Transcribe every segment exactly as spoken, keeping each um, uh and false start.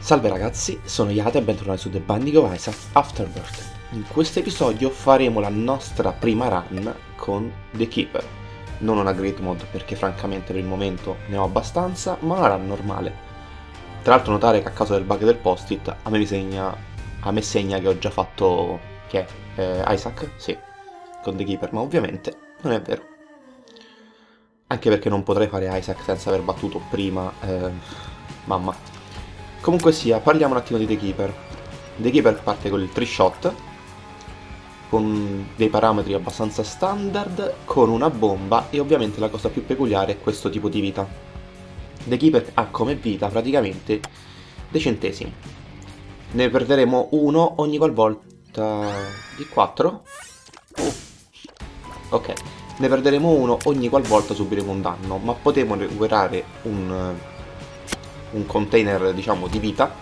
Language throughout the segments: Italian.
Salve ragazzi, sono Yata e bentornati su The Binding of Isaac Afterbirth. In questo episodio faremo la nostra prima run con The Keeper. Non una Great Mod perché francamente per il momento ne ho abbastanza, ma una run normale. Tra l'altro notare che a causa del bug del post-it a me mi segna, a me segna che ho già fatto, che è eh, Isaac? Sì, con The Keeper, ma ovviamente non è vero. Anche perché non potrei fare Isaac senza aver battuto prima eh, mamma. Comunque sia, parliamo un attimo di The Keeper. The Keeper parte con il tree shot, con dei parametri abbastanza standard, con una bomba e ovviamente la cosa più peculiare è questo tipo di vita. The Keeper ha come vita praticamente dei centesimi. Ne perderemo uno ogni qualvolta... di quattro? Oh. Ok, ne perderemo uno ogni qualvolta subiremo un danno, ma potremo recuperare un... un container, diciamo, di vita.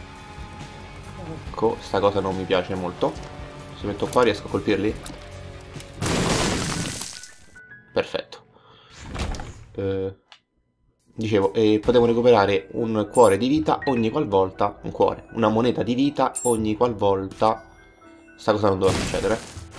Ecco, sta cosa non mi piace molto. Se metto qua riesco a colpirli? Perfetto. Eh, dicevo, eh, potevo recuperare un cuore di vita ogni qualvolta... Un cuore, una moneta di vita ogni qualvolta... Sta cosa non doveva succedere.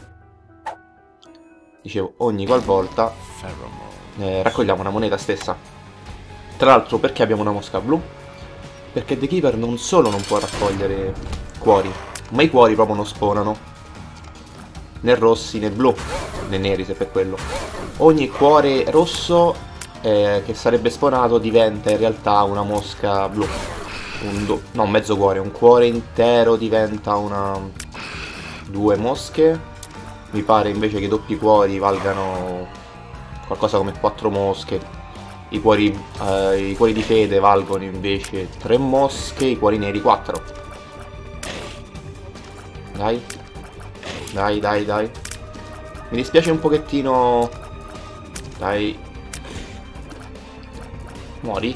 Dicevo, ogni qualvolta... Eh, raccogliamo una moneta stessa. Tra l'altro perché abbiamo una mosca blu? Perché The Keeper non solo non può raccogliere cuori, ma i cuori proprio non spawnano. Né rossi né blu, né neri se per quello. Ogni cuore rosso eh, che sarebbe spawnato diventa in realtà una mosca blu. Un do... No, mezzo cuore, un cuore intero diventa una... due mosche. Mi pare invece che i doppi cuori valgano qualcosa come quattro mosche. I cuori, uh, I cuori di fede valgono invece tre mosche, i cuori neri quattro. Dai. Dai, dai, dai. Mi dispiace un pochettino. Dai. Muori.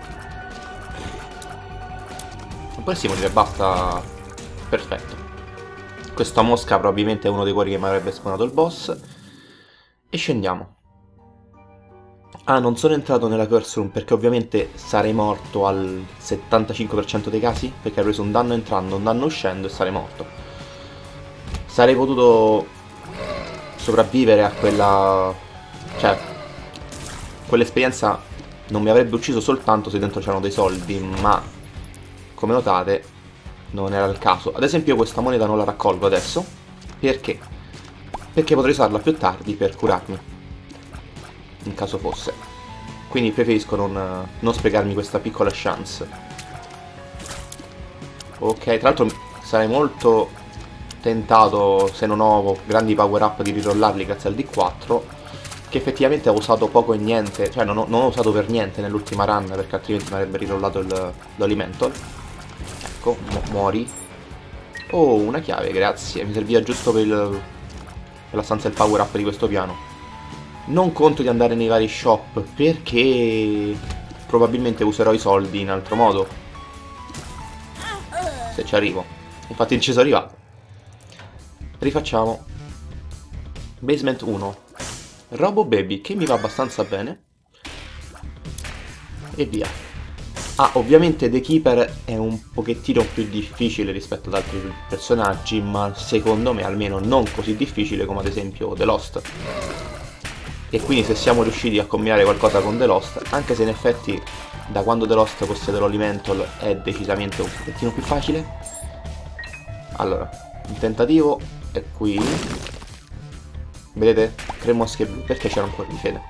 Non potresti morire, basta. Perfetto. Questa mosca probabilmente è uno dei cuori che mi avrebbe spawnato il boss. E scendiamo. Ah, non sono entrato nella curse room perché ovviamente sarei morto al settantacinque per cento dei casi, perché ho preso un danno entrando, un danno uscendo e sarei morto. Sarei potuto sopravvivere a quella... cioè, quell'esperienza non mi avrebbe ucciso soltanto se dentro c'erano dei soldi, ma come notate non era il caso. Ad esempio io questa moneta non la raccolgo adesso, perché? Perché potrei usarla più tardi per curarmi, in caso fosse. Quindi preferisco non, non sprecarmi questa piccola chance. Ok, tra l'altro sarei molto tentato, se non ho grandi power up, di rirollarli grazie al D quattro, che effettivamente ho usato poco e niente, cioè non ho, non ho usato per niente nell'ultima run, perché altrimenti mi avrebbe rirollato l'Alimental. Ecco, mu muori. Oh, una chiave, grazie, mi serviva giusto per, il, per la stanza del power up di questo piano. Non conto di andare nei vari shop perché probabilmente userò i soldi in altro modo, se ci arrivo. Infatti non ci sono arrivato. Rifacciamo. Basement uno. Robo Baby, che mi va abbastanza bene. E via. Ah, ovviamente The Keeper è un pochettino più difficile rispetto ad altri personaggi, ma secondo me almeno non così difficile come ad esempio The Lost. E quindi se siamo riusciti a combinare qualcosa con The Lost, anche se in effetti da quando The Lost possiede l'Alimental è decisamente un pochettino più facile. Allora, il tentativo è qui. Vedete? Tre mosche blu, perché c'era un cuore di fede.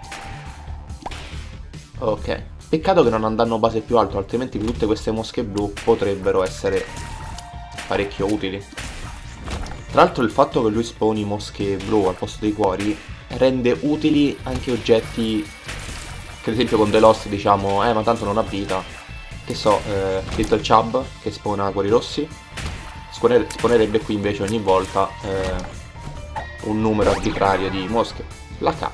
Ok, peccato che non andranno base più alto, altrimenti tutte queste mosche blu potrebbero essere parecchio utili. Tra l'altro il fatto che lui spawni mosche blu al posto dei cuori rende utili anche oggetti che ad esempio con The Lost diciamo, eh ma tanto non ha vita. Che so, eh, Little Chub che spawna cuori rossi, spawnerebbe qui invece ogni volta eh, un numero arbitrario di mosche. La K.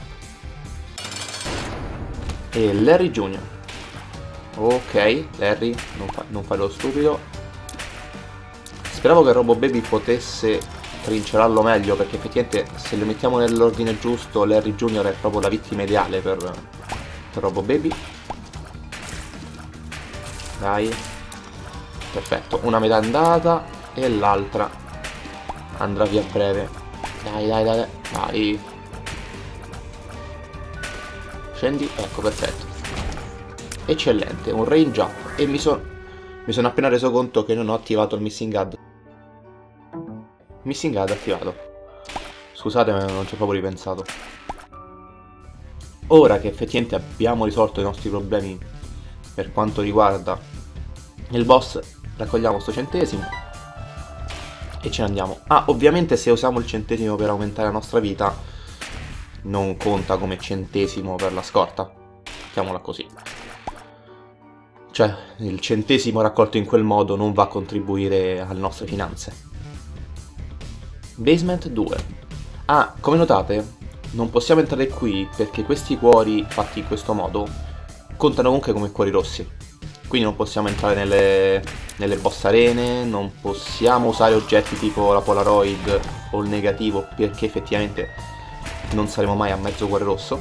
E Larry Junior Ok, Larry, non, fa, non fai lo stupido. Speravo che Robo Baby potesse trincerarlo meglio, perché effettivamente se lo mettiamo nell'ordine giusto Larry Junior è proprio la vittima ideale per, per Robo Baby. Dai. Perfetto, una metà è andata e l'altra andrà via a breve. Dai, dai, dai, dai. Scendi, ecco, perfetto. Eccellente, un range up. E mi sono mi sono appena reso conto che non ho attivato il missing ad. Missing ad attivato. Scusate, ma non ci ho proprio ripensato. Ora che effettivamente abbiamo risolto i nostri problemi per quanto riguarda il boss, raccogliamo sto centesimo e ce ne andiamo. Ah, ovviamente se usiamo il centesimo per aumentare la nostra vita non conta come centesimo per la scorta, mettiamola così. Cioè, il centesimo raccolto in quel modo non va a contribuire alle nostre finanze. Basement due. Ah, come notate, non possiamo entrare qui perché questi cuori fatti in questo modo contano comunque come cuori rossi. Quindi non possiamo entrare nelle, nelle boss arene, non possiamo usare oggetti tipo la Polaroid o il negativo perché effettivamente non saremo mai a mezzo cuore rosso.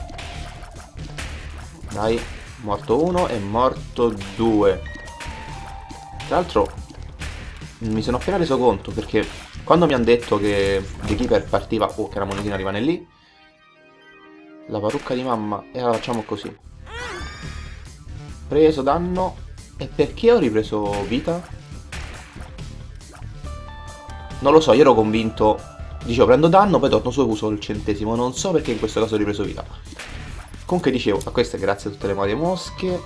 Dai, morto uno e morto due. Tra l'altro mi sono appena reso conto perché quando mi hanno detto che The Keeper partiva, oh che la monetina rimane lì, la parrucca di mamma, e la facciamo così. Preso danno. E perché ho ripreso vita? Non lo so, io ero convinto. Dicevo prendo danno, poi torno su e uso il centesimo. Non so perché in questo caso ho ripreso vita. Comunque dicevo, a queste grazie a tutte le varie mosche.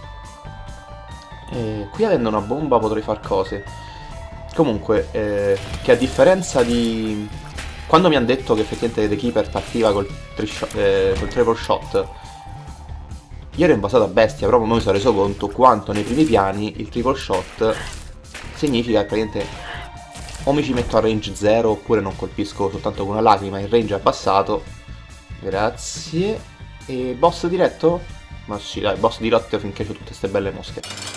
E qui avendo una bomba potrei far cose. Comunque, eh, che a differenza di... Quando mi hanno detto che effettivamente The Keeper partiva col, eh, col triple shot, io ero invasato a bestia, proprio non mi sono reso conto quanto nei primi piani il triple shot significa che praticamente o mi ci metto a range zero oppure non colpisco soltanto con una lacrima, il range è abbassato. Grazie. E boss diretto? Ma sì, dai, boss diretto finché c'ho tutte queste belle mosche.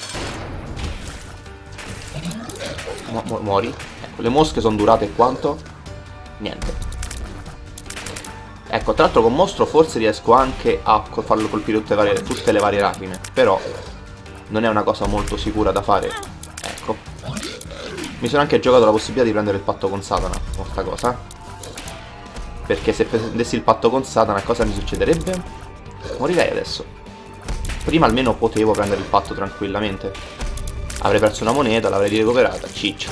Mu mu muori. Ecco, le mosche sono durate quanto? Niente. Ecco, tra l'altro con mostro forse riesco anche a farlo colpire tutte, varie, tutte le varie lacrime, però non è una cosa molto sicura da fare. Ecco. Mi sono anche giocato la possibilità di prendere il patto con Satana, con sta cosa. Perché se prendessi il patto con Satana cosa mi succederebbe? Morirei adesso. Prima almeno potevo prendere il patto tranquillamente. Avrei perso una moneta, l'avrei recuperata, ciccia.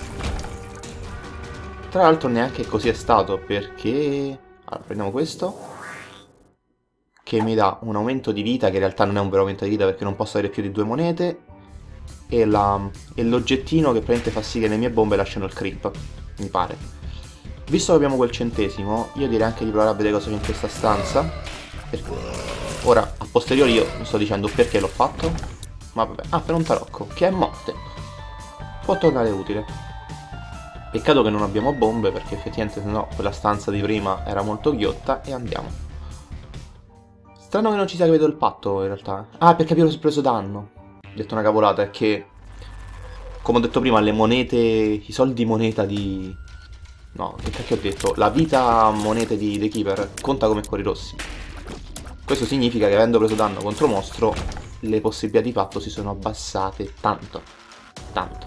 Tra l'altro neanche così è stato, perché... Allora, prendiamo questo, che mi dà un aumento di vita, che in realtà non è un vero aumento di vita perché non posso avere più di due monete, e l'oggettino che praticamente fa sì che le mie bombe lasciano il creep, mi pare. Visto che abbiamo quel centesimo, io direi anche di provare a vedere cosa c'è in questa stanza. Perché... Ora, a posteriori io mi sto dicendo perché l'ho fatto, ma vabbè. Ah, per un tarocco, che è morte. Può tornare utile. Peccato che non abbiamo bombe perché effettivamente se no quella stanza di prima era molto ghiotta. E andiamo. Strano che non ci sia che vedo il patto in realtà. Ah, perché abbiamo preso danno. Ho detto una cavolata, è che come ho detto prima le monete, i soldi moneta di... No, che cacchio ho detto? La vita monete di The Keeper conta come cuori rossi. Questo significa che avendo preso danno contro mostro le possibilità di patto si sono abbassate tanto. Tanto.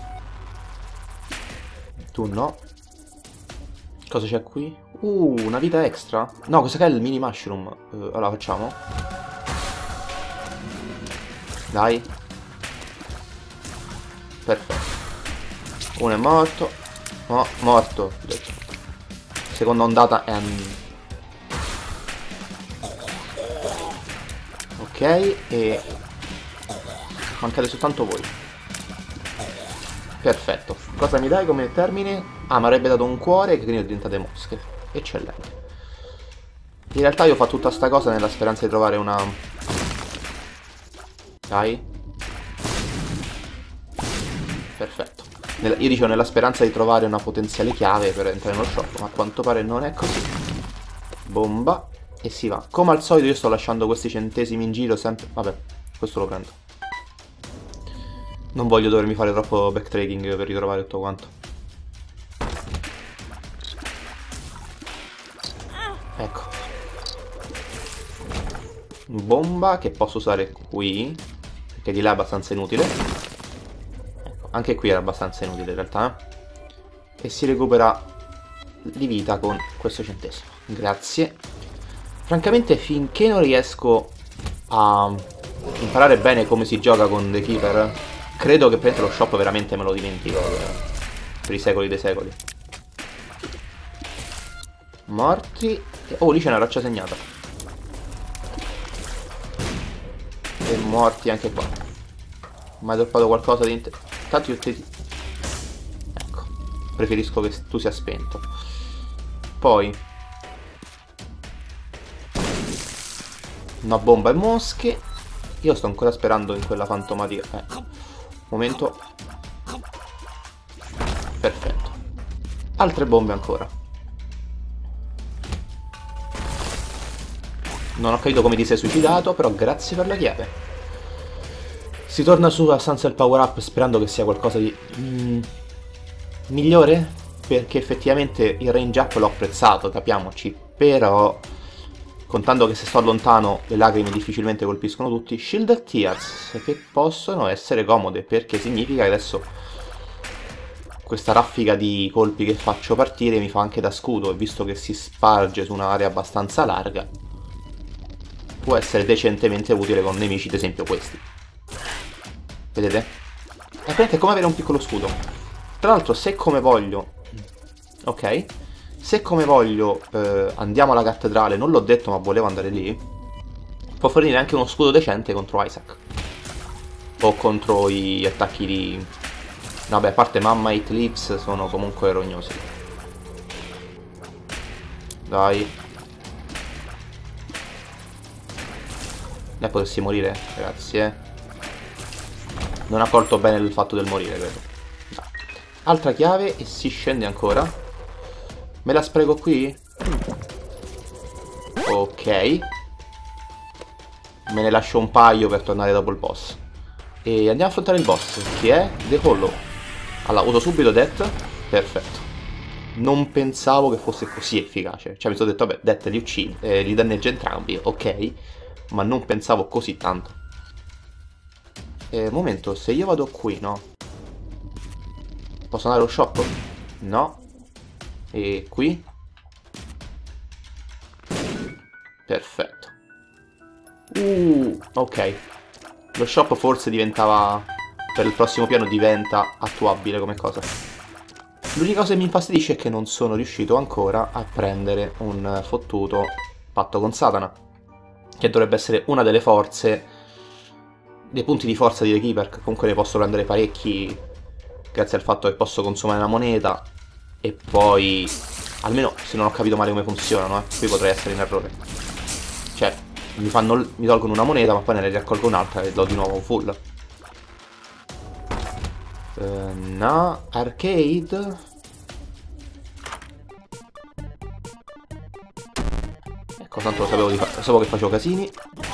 Tu no. Cosa c'è qui? Uh, una vita extra? No, questo qua è il mini mushroom. uh, Allora facciamo. Dai. Perfetto. Uno è morto. No, morto. Seconda ondata è... Ok, e... mancate soltanto voi. Perfetto. Cosa mi dai come termine? Ah, mi avrebbe dato un cuore che quindi diventate mosche. Eccellente. In realtà io ho fatto tutta sta cosa nella speranza di trovare una... Dai. Perfetto. Nella... Io dicevo nella speranza di trovare una potenziale chiave per entrare nello shop, ma a quanto pare non è così. Bomba. E si va. Come al solito io sto lasciando questi centesimi in giro sempre... Vabbè, questo lo prendo. Non voglio dovermi fare troppo backtracking per ritrovare tutto quanto. Ecco. Bomba che posso usare qui, perché di là è abbastanza inutile. Ecco. Anche qui era abbastanza inutile in realtà, eh? E si recupera di vita con questo centesimo. Grazie. Francamente, finché non riesco a imparare bene come si gioca con The Keeper, credo che per lo shop veramente me lo dimentico per i secoli dei secoli. Morti. Oh, lì c'è una roccia segnata. E morti anche qua. Mai droppato qualcosa di inter... Tanto io te... Ecco, preferisco che tu sia spento. Poi una bomba e mosche. Io sto ancora sperando in quella fantomatica. Eh. Momento. Perfetto. Altre bombe ancora. Non ho capito come ti sei suicidato, però grazie per la chiave. Si torna su a stanza del power up sperando che sia qualcosa di mm, migliore, perché effettivamente il range up l'ho apprezzato, capiamoci, però contando che se sto lontano le lacrime difficilmente colpiscono tutti. Shielded Tears, che possono essere comode, perché significa che adesso questa raffica di colpi che faccio partire mi fa anche da scudo, e visto che si sparge su un'area abbastanza larga può essere decentemente utile con nemici, ad esempio questi. Vedete? È praticamente come avere un piccolo scudo. Tra l'altro, se come voglio... Ok. Se come voglio eh, andiamo alla cattedrale, non l'ho detto ma volevo andare lì, può fornire anche uno scudo decente contro Isaac. O contro gli attacchi di... Vabbè, a parte Mamma Eat Lips sono comunque rognosi. Dai. Ne potessi morire? Grazie. Non ha colto bene il fatto del morire, credo. No. Altra chiave e si scende ancora. Me la sprego qui? Ok. Me ne lascio un paio per tornare dopo il boss. E andiamo a affrontare il boss, che è The Hollow. Allora, uso subito Death. Perfetto. Non pensavo che fosse così efficace. Cioè mi sono detto, vabbè, Death li uccide, eh, li danneggia entrambi, ok. Ma non pensavo così tanto. Eh, momento, se io vado qui, no? Posso andare allo shop? No. E qui? Perfetto. Uh, ok. Lo shop forse diventava... Per il prossimo piano diventa attuabile come cosa. L'unica cosa che mi infastidisce è che non sono riuscito ancora a prendere un fottuto patto con Satana, che dovrebbe essere una delle forze, dei punti di forza di The Keeper, che comunque ne posso prendere parecchi grazie al fatto che posso consumare una moneta. E poi, almeno se non ho capito male come funzionano, eh, qui potrei essere in errore. Cioè, mi, fanno, mi tolgono una moneta ma poi ne raccolgo un'altra e do di nuovo full. Uh, no, arcade. Ecco, tanto lo sapevo, di fa sapevo che facevo casini.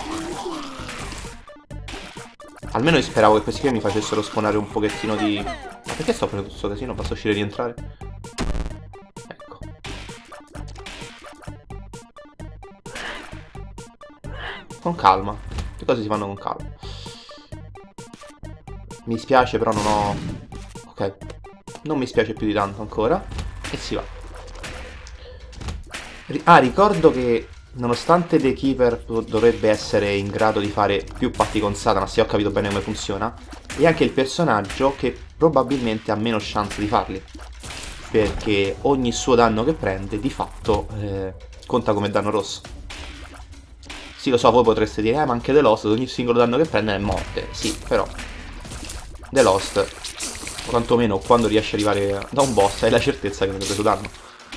Almeno io speravo che questi qui mi facessero spawnare un pochettino di... Ma perché sto facendo questo casino? Posso uscire e rientrare? Ecco. Con calma. Le cose si fanno con calma. Mi spiace, però non ho... Ok. Non mi spiace più di tanto ancora. E si va. Ah, ricordo che nonostante The Keeper dovrebbe essere in grado di fare più patti con Satana, se ho capito bene come funziona, è anche il personaggio che probabilmente ha meno chance di farli, perché ogni suo danno che prende di fatto eh, conta come danno rosso. Sì, lo so, voi potreste dire, eh, ma anche The Lost, ogni singolo danno che prende è morte. Sì, però The Lost, quantomeno quando riesce ad arrivare da un boss, hai la certezza che non hai preso danno.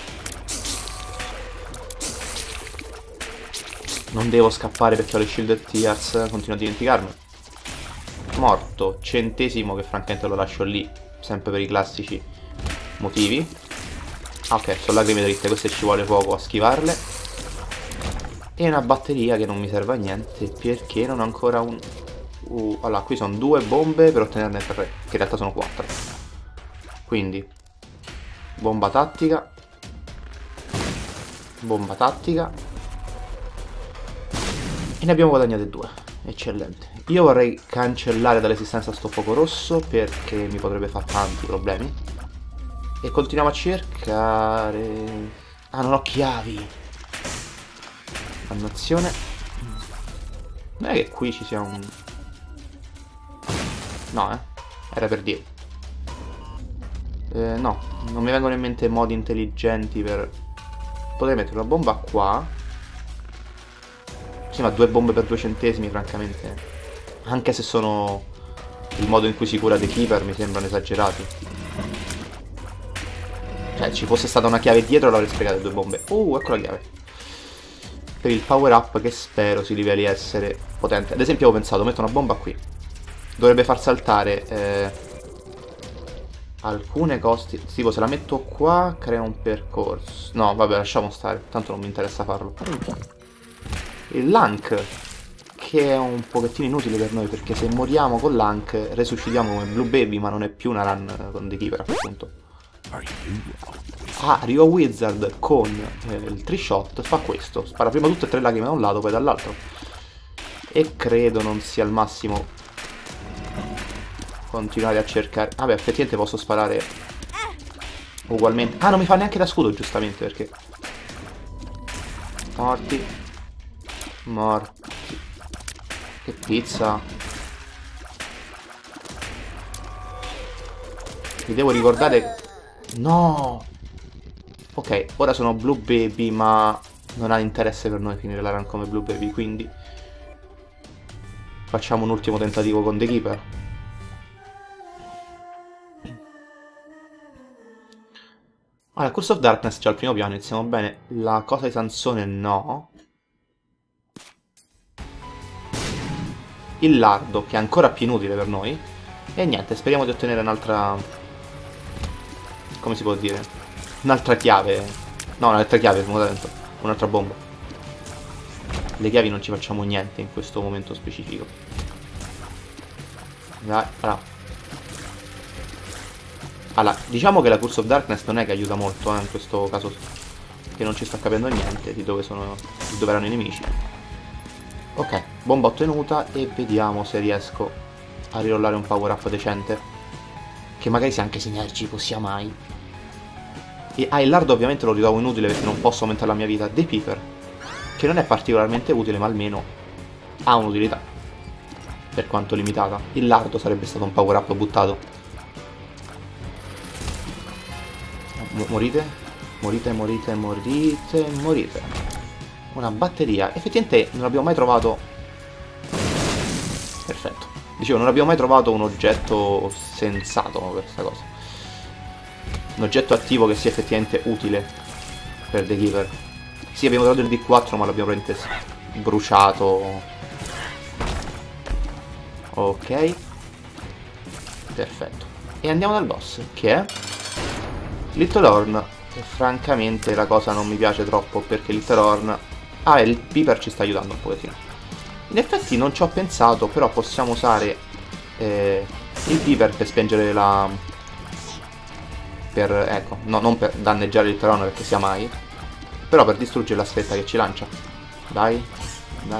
Non devo scappare perché ho le Shielded Tears, continuo a dimenticarmi. Morto, centesimo che francamente lo lascio lì, sempre per i classici motivi. Ah, ok, sono lacrime dritte, queste ci vuole poco a schivarle. E una batteria che non mi serve a niente perché non ho ancora un... Uh, allora, qui sono due bombe per ottenerne tre, che in realtà sono quattro. Quindi, bomba tattica. Bomba tattica. E ne abbiamo guadagnate due. Eccellente. Io vorrei cancellare dall'esistenza sto fuoco rosso perché mi potrebbe fare tanti problemi. E continuiamo a cercare... Ah, non ho chiavi. Dannazione. Non è che qui ci sia un... No, eh. Era per dire. Eh, no, non mi vengono in mente modi intelligenti per... Potrei mettere una bomba qua. Sì, ma due bombe per due centesimi, francamente. Anche se sono... Il modo in cui si cura The Keeper mi sembrano esagerati. Cioè, ci fosse stata una chiave dietro l'avrei spiegato due bombe. Uh, ecco la chiave. Per il power up che spero si riveli essere potente. Ad esempio avevo pensato, metto una bomba qui. Dovrebbe far saltare... Eh... alcune costi, tipo se la metto qua crea un percorso. No, vabbè, lasciamo stare, tanto non mi interessa farlo. Il Lank, che è un pochettino inutile per noi, perché se moriamo con Lank resuscitiamo come Blue Baby, ma non è più una run con The Keeper, appunto. Ah, Rio Wizard con eh, il Tree Shot fa questo, spara prima tutte e tre lacrime da un lato, poi dall'altro. E credo non sia il massimo continuare a cercare. Vabbè, effettivamente posso sparare ugualmente. Ah, non mi fa neanche da scudo, giustamente, perché... Morti. Morti. Che pizza. Mi devo ricordare... No! Ok, ora sono Blue Baby, ma non ha interesse per noi finire la run come Blue Baby, quindi... Facciamo un ultimo tentativo con The Keeper. Allora, Curse of Darkness già al primo piano, iniziamo bene. La cosa di Sansone no. Il lardo, che è ancora più inutile per noi. E niente, speriamo di ottenere un'altra... Come si può dire? Un'altra chiave. No, un'altra chiave, un'altra bomba. Le chiavi non ci facciamo niente in questo momento specifico. Dai, allora. Allora, diciamo che la Curse of Darkness non è che aiuta molto, eh, in questo caso, che non ci sta capendo niente di dove sono, di dove erano i nemici. Ok, bomba ottenuta e vediamo se riesco a rirollare un power up decente. Che magari sia anche sinergico, sia mai. E ah, il lardo ovviamente lo ritrovo inutile perché non posso aumentare la mia vita. The Keeper, che non è particolarmente utile, ma almeno ha un'utilità, per quanto limitata. Il lardo sarebbe stato un power up buttato. Morite, morite, morite, morite, morite. Una batteria. Effettivamente non abbiamo mai trovato... Perfetto. Dicevo, non abbiamo mai trovato un oggetto sensato per questa cosa. Un oggetto attivo che sia effettivamente utile per The Keeper. Sì, abbiamo trovato il D quattro, ma l'abbiamo praticamente bruciato. Ok. Perfetto. E andiamo dal boss, che è... Little Horn. E francamente la cosa non mi piace troppo, perché Little Horn... Ah, il Piper ci sta aiutando un pochettino. In effetti non ci ho pensato, però possiamo usare eh, il Piper per spengere la... Per, ecco, no, non per danneggiare Little Horn perché sia mai, però per distruggere la sfetta che ci lancia. Dai, dai.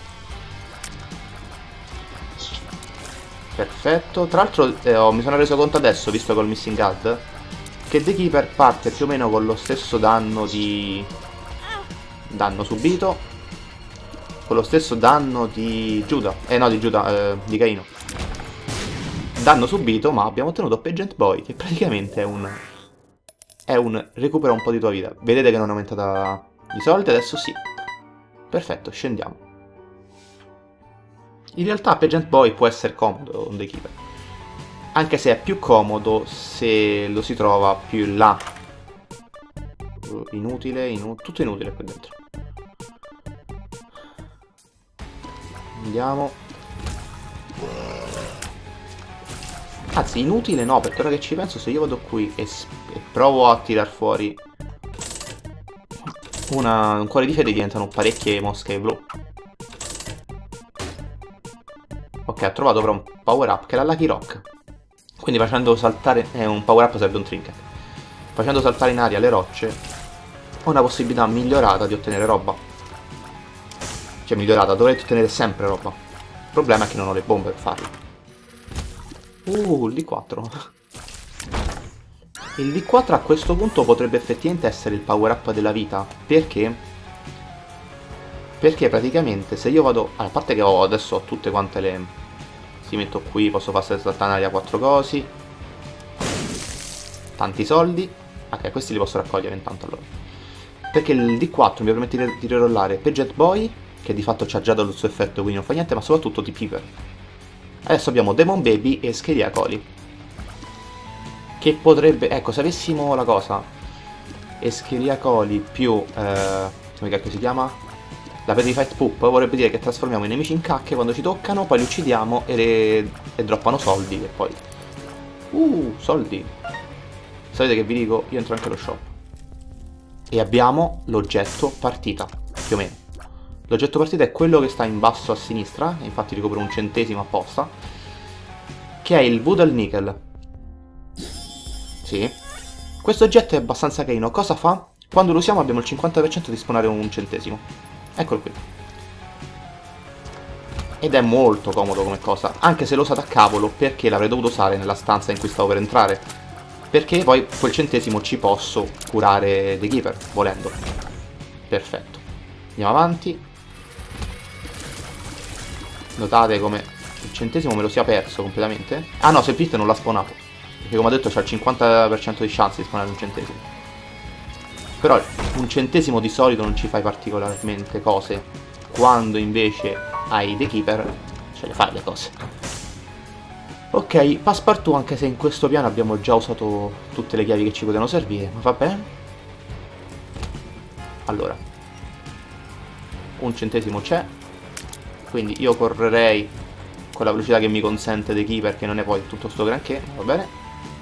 Perfetto. Tra l'altro eh, oh, mi sono reso conto adesso, visto col Missing Guard, che The Keeper parte più o meno con lo stesso danno di... danno subito, con lo stesso danno di Giuda. Eh no, di Giuda, eh, di Caino. Danno subito, ma abbiamo ottenuto Pageant Boy, che praticamente è un... È un... recupera un po' di tua vita. Vedete che non è aumentata i soldi, adesso sì. Perfetto, scendiamo. In realtà Pageant Boy può essere comodo con The Keeper, anche se è più comodo se lo si trova più in là. Inutile, inu tutto inutile qui dentro. Andiamo. Anzi, inutile no, perché ora che ci penso, se io vado qui e, e provo a tirar fuori una, un cuore di fede, diventano parecchie mosche blu. Ok, ho trovato però un power up che è la Lucky Rock. Quindi facendo saltare... Eh, un power up sarebbe un trinket. Facendo saltare in aria le rocce ho una possibilità migliorata di ottenere roba. Cioè migliorata, dovrete ottenere sempre roba. problema è che non ho le bombe per farlo. Uh, il D quattro. Il D quattro a questo punto potrebbe effettivamente essere il power up della vita. Perché? Perché praticamente se io vado... A parte che ho, adesso ho tutte quante le... Si metto qui, posso fare saltare in aria quattro cosi. Tanti soldi. Ok, questi li posso raccogliere intanto allora. Perché il D quattro mi permette di rirollare Paget Boy, che di fatto ci ha già dato il suo effetto, quindi non fa niente, ma soprattutto di Piper. Adesso abbiamo Demon Baby e Schelia Coli. Che potrebbe... Ecco, se avessimo la cosa Eschelia Coli più... Eh, come cacchio si chiama? La Petrified Poop vorrebbe dire che trasformiamo i nemici in cacche quando ci toccano, poi li uccidiamo e, le... e droppano soldi e poi... Uh, soldi! Sapete che vi dico? Io entro anche allo shop. E abbiamo l'oggetto partita, più o meno. L'oggetto partita è quello che sta in basso a sinistra, infatti ricopro un centesimo apposta, che è il Voodoo Nickel. Sì. Questo oggetto è abbastanza carino. Cosa fa? Quando lo usiamo abbiamo il cinquanta per cento di spawnare un centesimo. Eccolo qui. Ed è molto comodo come cosa. Anche se l'ho usato a cavolo, perché l'avrei dovuto usare nella stanza in cui stavo per entrare. Perché poi quel centesimo ci posso curare The Keeper, volendo. Perfetto. Andiamo avanti. Notate come il centesimo me lo sia perso completamente. Ah no, semplicemente non l'ha spawnato. Perché come ho detto c'ha il cinquanta per cento di chance di spawnare un centesimo. Però un centesimo di solito non ci fai particolarmente cose. Quando invece hai The Keeper ce le fai le cose. Ok, Passepartout, anche se in questo piano abbiamo già usato tutte le chiavi che ci potevano servire. Ma vabbè. Allora, un centesimo c'è. Quindi io correrei con la velocità che mi consente The Keeper, che non è poi tutto sto granché. Va bene.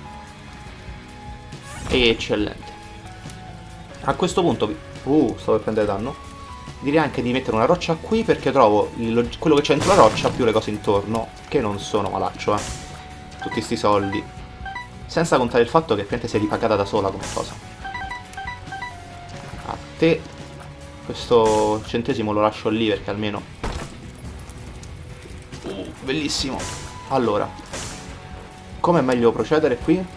Eccellente. A questo punto, uh, sto per prendere danno. Direi anche di mettere una roccia qui, perché trovo il, quello che c'è dentro la roccia più le cose intorno, che non sono malaccio, eh. Tutti sti soldi. Senza contare il fatto che praticamente si è ripagata da sola come cosa. A te questo centesimo lo lascio lì perché almeno... Uh, bellissimo. Allora, come è meglio procedere qui?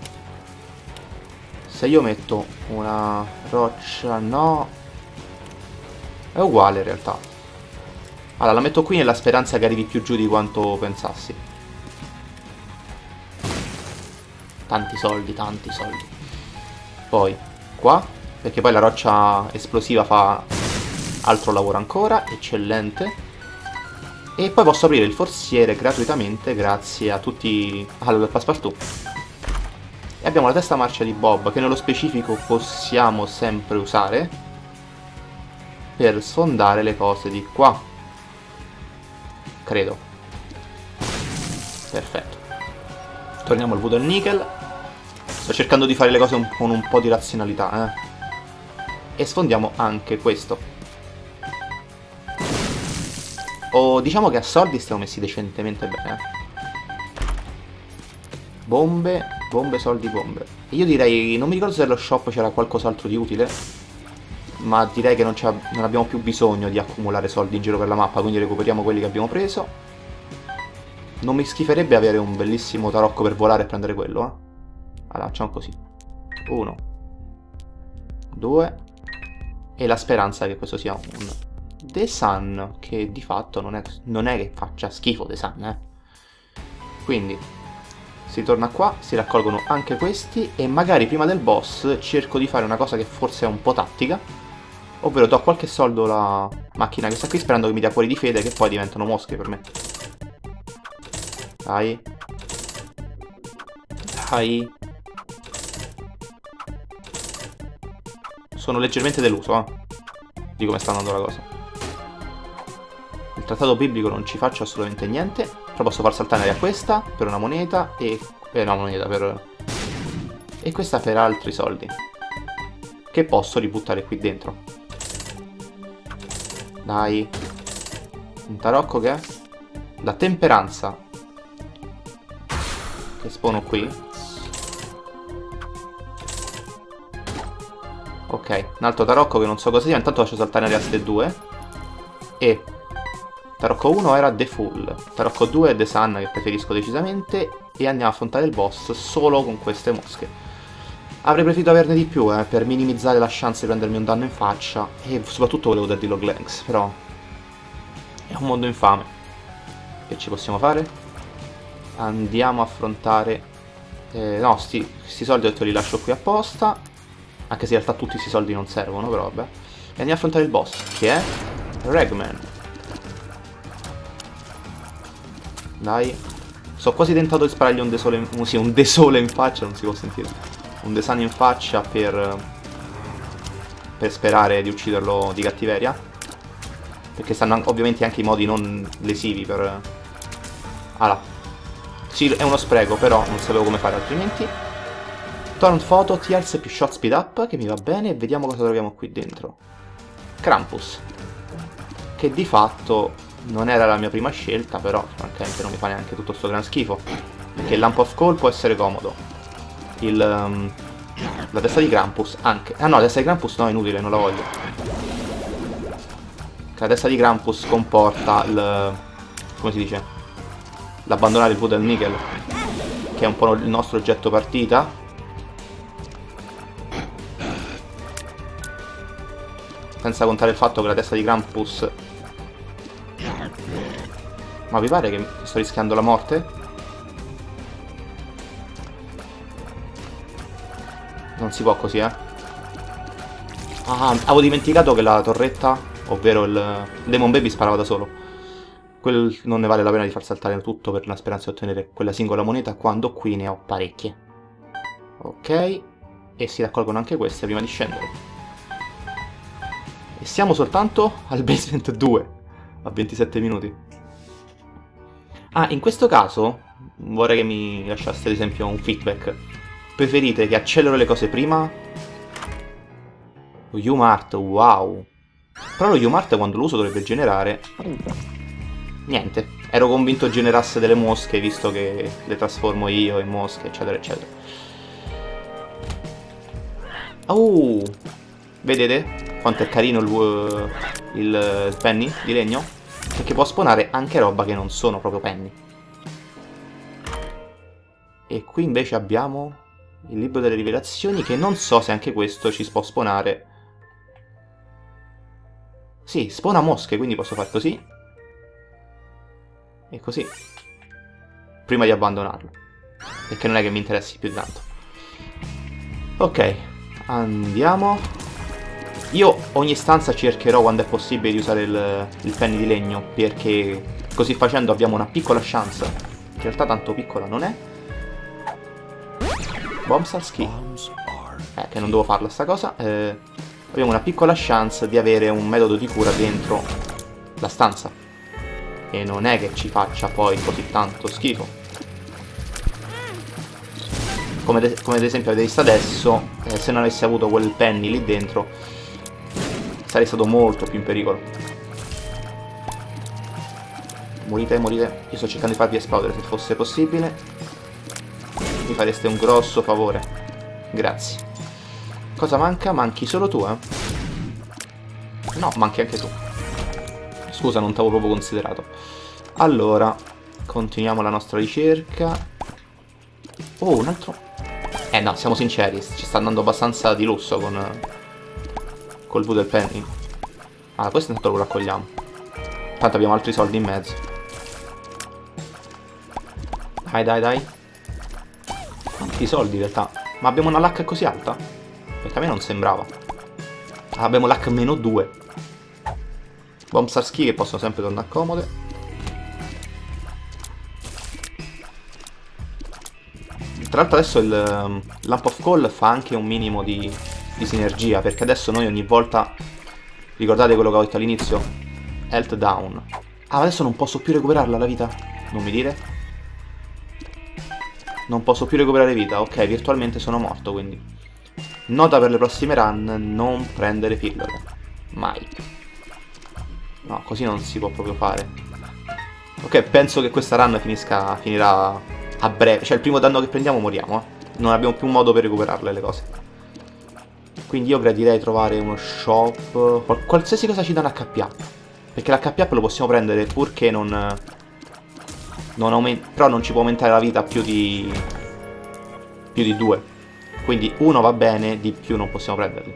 Se io metto una roccia, no, è uguale in realtà. Allora la metto qui nella speranza che arrivi più giù di quanto pensassi. Tanti soldi, tanti soldi. Poi qua, perché poi la roccia esplosiva fa altro lavoro ancora. Eccellente. E poi posso aprire il forziere gratuitamente grazie a tutti al Passepartout. E abbiamo la testa marcia di Bob, che nello specifico possiamo sempre usare per sfondare le cose di qua. Credo. Perfetto. Torniamo al Voodoo Nickel. Sto cercando di fare le cose un, con un po' di razionalità, eh. E sfondiamo anche questo. O diciamo che a soldi stiamo messi decentemente bene, eh. Bombe, bombe, soldi, bombe. Io direi, non mi ricordo se nello shop c'era qualcos'altro di utile, ma direi che non, non abbiamo più bisogno di accumulare soldi in giro per la mappa, quindi recuperiamo quelli che abbiamo preso. Non mi schiferebbe avere un bellissimo tarocco per volare e prendere quello, eh. Allora, facciamo così. Uno. Due. E la speranza che questo sia un The Sun, che di fatto non è, non è che faccia schifo The Sun, eh. Quindi... si torna qua, si raccolgono anche questi e magari prima del boss cerco di fare una cosa che forse è un po' tattica, ovvero do qualche soldo alla macchina che sta qui sperando che mi dia cuori di fede che poi diventano mosche per me. Dai. Dai. Sono leggermente deluso, eh, di come sta andando la cosa. Il trattato biblico non ci faccio assolutamente niente. Però posso far saltare in aria questa per una moneta e... Eh, no, moneta per... E questa per altri soldi, che posso ributtare qui dentro. Dai. Un tarocco che è? La temperanza. Che spawno qui. Ok, un altro tarocco che non so cosa sia. Intanto lascio saltare in aria queste due. E... Tarocco uno era The Fool, Tarocco due è The Sun, che preferisco decisamente, e andiamo a affrontare il boss solo con queste mosche. Avrei preferito averne di più, eh, per minimizzare la chance di prendermi un danno in faccia, e soprattutto volevo dargli Log Lance, però è un mondo infame. Che ci possiamo fare? Andiamo a affrontare... Eh, no, sti, sti soldi ho detto li lascio qui apposta, anche se in realtà tutti questi soldi non servono, però vabbè. E andiamo a affrontare il boss, che è Ragman. Dai. Sono quasi tentato di sparargli un desole in, sì, un desole in faccia, non si può sentire. Un desano in faccia per... per sperare di ucciderlo di cattiveria. Perché stanno ovviamente anche i modi non lesivi per... Ah là. Sì, è uno spreco, però non sapevo come fare altrimenti. Torn Photo, Tears più Shot Speed Up, che mi va bene, e vediamo cosa troviamo qui dentro. Krampus. Che di fatto... non era la mia prima scelta, però francamente non mi fa neanche tutto sto gran schifo. Perché il Lamp of Call può essere comodo. Il... Um, la testa di Krampus anche. Ah no, la testa di Krampus no, è inutile, non la voglio. La testa di Krampus comporta il... come si dice? L'abbandonare il Voodoo Nickel, che è un po' il nostro oggetto partita. Senza contare il fatto che la testa di Krampus... Ma vi pare che sto rischiando la morte? Non si può così, eh. Ah, avevo dimenticato che la torretta, ovvero il Demon Baby, sparava da solo. Quel non ne vale la pena di far saltare tutto per la speranza di ottenere quella singola moneta, quando qui ne ho parecchie. Ok. E si raccolgono anche queste prima di scendere. E siamo soltanto al basement due, a ventisette minuti. Ah, in questo caso vorrei che mi lasciaste ad esempio un feedback. Preferite che accelero le cose prima? Lo U-Mart, wow. Però lo U-Mart quando lo uso dovrebbe generare... niente. Ero convinto generasse delle mosche, visto che le trasformo io in mosche, eccetera, eccetera. Oh! Vedete quanto è carino il, il penny di legno? Perché può spawnare anche roba che non sono proprio penny. E qui invece abbiamo il libro delle rivelazioni, che non so se anche questo ci può spawnare. Sì, spawna mosche, quindi posso fare così. E così. Prima di abbandonarlo. Perché non è che mi interessi più di tanto. Ok, andiamo. Io ogni stanza cercherò quando è possibile di usare il, il penny di legno, perché così facendo abbiamo una piccola chance, in realtà tanto piccola non è. Bombsarski. Eh, che non devo farla sta cosa. Eh, abbiamo una piccola chance di avere un metodo di cura dentro la stanza. E non è che ci faccia poi così tanto schifo. Come, come ad esempio avete visto adesso, eh, se non avessi avuto quel penny lì dentro... sarei stato molto più in pericolo. Morite, morite. Io sto cercando di farvi esplodere se fosse possibile. Mi fareste un grosso favore. Grazie. Cosa manca? Manchi solo tu, eh? No, manchi anche tu. Scusa, non t'avevo proprio considerato. Allora, continuiamo la nostra ricerca. Oh, un altro... Eh no, siamo sinceri, ci sta andando abbastanza di lusso con... col Voodoo Penny. Ah, questo intanto lo raccogliamo. Tanto abbiamo altri soldi in mezzo. Dai, dai, dai. Quanti soldi in realtà? Ma abbiamo una luck così alta? Perché a me non sembrava. Ah, abbiamo luck meno due. Bombsarski che possono sempre tornare comode. Tra l'altro adesso il um, Lamp of Call fa anche un minimo di... di sinergia, perché adesso noi ogni volta, ricordate quello che ho detto all'inizio, health down. Ah, adesso non posso più recuperarla la vita? Non mi dire? Non posso più recuperare vita, ok, virtualmente sono morto, quindi nota per le prossime run: non prendere pillole, mai. No, così non si può proprio fare. Ok, penso che questa run finisca, finirà a breve, cioè il primo danno che prendiamo moriamo, eh. Non abbiamo più modo per recuperarle le cose. Quindi io gradirei trovare uno shop, qual qualsiasi cosa ci dà un H P A, Perché l'H P up lo possiamo prendere purché non... non aumenta... Però non ci può aumentare la vita più di... più di due. Quindi uno va bene, di più non possiamo prenderli.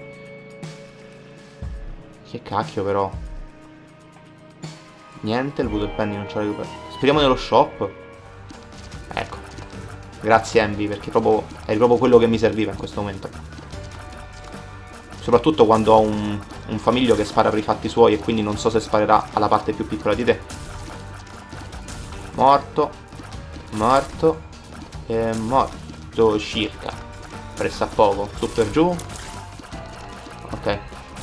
Che cacchio però. Niente, il Voodoo Penny non ce l'ha recuperato. Speriamo nello shop. Ecco. Grazie Envy, perché proprio, è proprio quello che mi serviva in questo momento. Soprattutto quando ho un, un famiglio che spara per i fatti suoi e quindi non so se sparerà alla parte più piccola di te. Morto. Morto. E morto circa. Pressa a poco. Su per giù. Ok.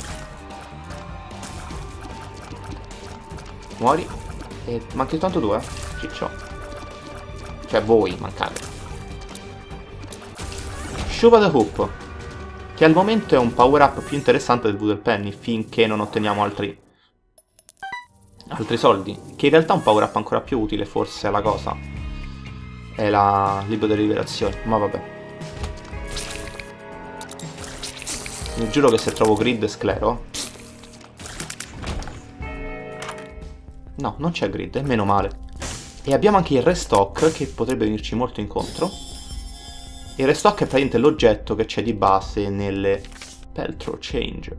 Muori. E manchi soltanto due, ciccio. Cioè voi mancate. Shuba the Hoop, che al momento è un power up più interessante del Voodoo Penny finché non otteniamo altri altri soldi, che in realtà è un power up ancora più utile forse alla cosa è la libro delle liberazioni, ma vabbè. Mi giuro che se trovo grid sclero. No, non c'è grid, e meno male. E abbiamo anche il restock che potrebbe venirci molto incontro. Il restock è praticamente l'oggetto che c'è di base nelle Peltro Change.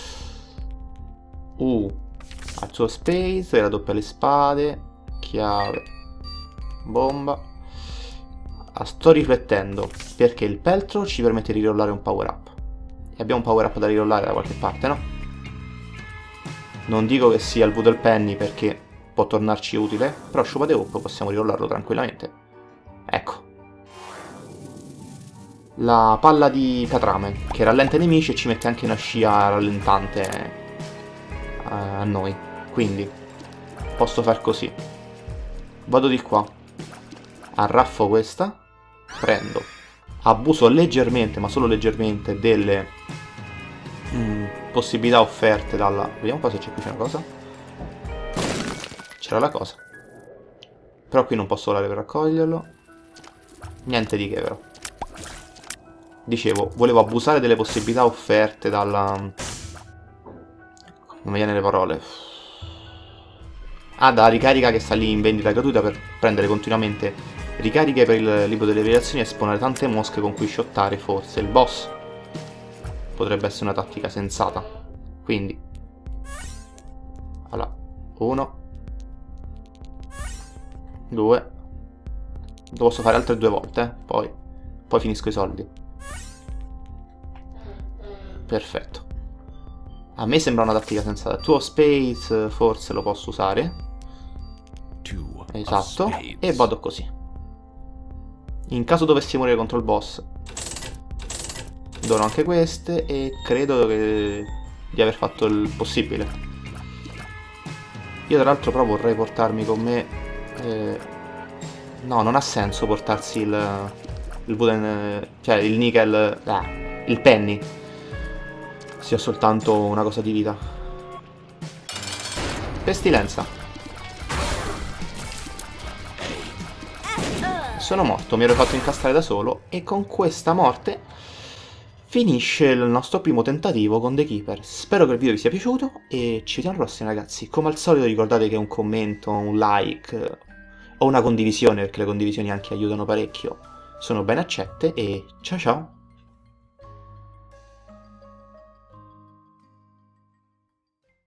Uh, al suo space, raddoppia le spade, chiave, bomba. Ah, sto riflettendo, perché il Peltro ci permette di rirollare un power up. E abbiamo un power up da rirollare da qualche parte, no? Non dico che sia il Voodoo Penny perché può tornarci utile, però Shuba the Hoop possiamo rirollarlo tranquillamente. Ecco. La palla di catrame, che rallenta i nemici e ci mette anche una scia rallentante a noi. Quindi posso far così. Vado di qua, arraffo questa, prendo, abuso leggermente, ma solo leggermente, delle mm, possibilità offerte dalla... Vediamo qua se c'è qui una cosa. C'era la cosa. Però qui non posso volare per raccoglierlo. Niente di che però. Dicevo, volevo abusare delle possibilità offerte dalla... Non mi viene le parole. Ah, dalla ricarica che sta lì in vendita gratuita per prendere continuamente ricariche per il libro delle rivelazioni e spawnare tante mosche con cui shottare forse il boss. Potrebbe essere una tattica sensata. Quindi allora, uno, due. Lo posso fare altre due volte, eh? Poi Poi finisco i soldi. Perfetto. A me sembra una tattica sensata. Tuo space forse lo posso usare. Esatto. E vado così. In caso dovessi morire contro il boss, dono anche queste e credo che... di aver fatto il possibile. Io tra l'altro però vorrei portarmi con me... Eh... No, non ha senso portarsi il... il wooden... cioè il nickel... Ah, il penny. Sia soltanto una cosa di vita. Pestilenza. Sono morto, mi ero fatto incastrare da solo e con questa morte finisce il nostro primo tentativo con The Keeper. Spero che il video vi sia piaciuto e ci vediamo alla prossima ragazzi. Come al solito ricordate che un commento, un like o una condivisione, perché le condivisioni anche aiutano parecchio, sono ben accette e ciao ciao!